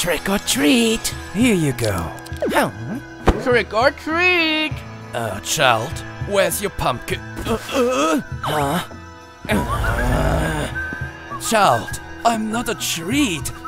Trick or treat. Here you go. Huh? Trick or treat. Childe, where's your pumpkin? Huh? Childe, I'm not a treat.